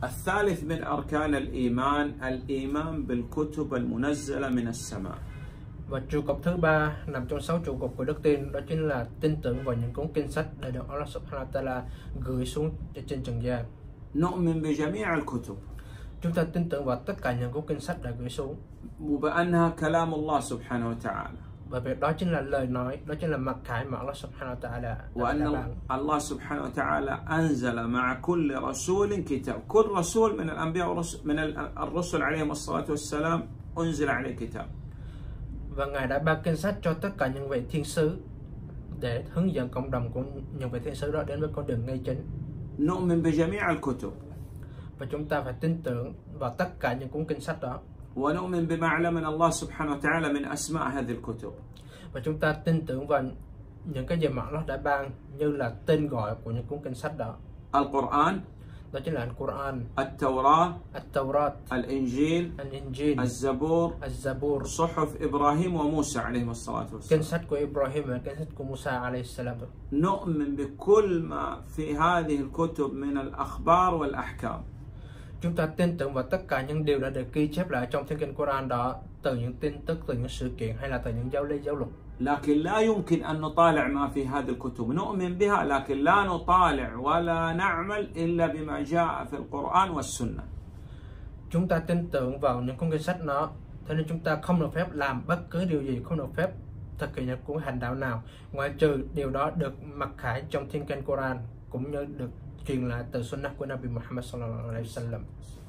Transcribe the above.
الثالث من أركان الإيمان الإيمان بالكتب المنزلة من السماء. Và trụ cột thứ ba nằm trong 6 trụ cột của đức tin, đó chính là tin tưởng vào những cuốn kinh sách đã được Allah Subhanahu wa Taala gửi xuống trên trần gian. نؤمن بجميع الكتب. Chúng ta tin tưởng vào tất cả những cuốn kinh sách đã gửi xuống. وبأنها كلام الله سبحانه وتعالى. Bởi vì đó chính là lời nói, đó chính là mặc khải mà Allah Subhanahu wa Taala đã ban. الله سبحانه وتعالى أنزل مع كل رسول كتاب. كل رسول من الأنبياء من الرسل عليهم الصلاة والسلام أنزل عليه كتاب. Và Ngài đã ban kinh sách cho tất cả những vị thiên sứ để hướng dẫn cộng đồng của những vị thiên sứ đó đến với con đường ngay chính. نؤمن بجميع الكتب. Và chúng ta phải tin tưởng vào tất cả những cuốn kinh sách đó. ونؤمن بما علمنا الله سبحانه وتعالى من أسماء هذه الكتب. Và chúng ta tin tưởng vào những cái gì mà Allah đã ban như là tên gọi của những cuốn kinh sách đó. القرآن. Đó chính là Al-Quran, التوراة. At-Tawrat, الإنجيل. Al-Injil, الزبور. Al-Zabur, صحف إبراهيم وموسى عليهم الصلاة والسلام. kinh sách của Ibrahim và kinh sách của Musa alayhi salam. نؤمن بكل ما في هذه الكتب من الأخبار والأحكام. Chúng ta tin tưởng vào tất cả những điều đã được ghi chép lại trong thiên kinh Quran đó, từ những tin tức, từ những sự kiện hay là từ những giáo lý giáo luật. لكن لا يمكن أن نطالع ما في هذه الكتب. نؤمن بها لكن لا نطالع ولا نعمل إلا بما جاء في القرآن والسنة. Chúng ta tin tưởng vào những cuốn kinh sách đó, thế nên chúng ta không được phép làm bất cứ điều gì, không được phép thực hiện những cuốn hành đạo nào ngoại trừ điều đó được mặc khải trong thiên kinh Quran cũng như được truyền lại từ Sunnah của Nabi Muhammad sallallahu alaihi wasallam.